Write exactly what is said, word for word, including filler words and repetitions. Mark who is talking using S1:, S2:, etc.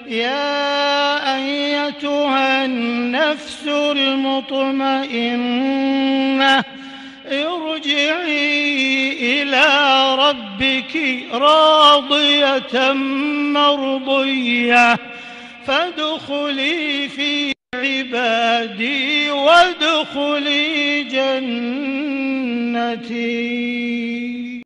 S1: يا أيتها النفس المطمئنة ارجعي إلى ربك راضية مرضية فادخلي في عبادي وادخلي جنتي.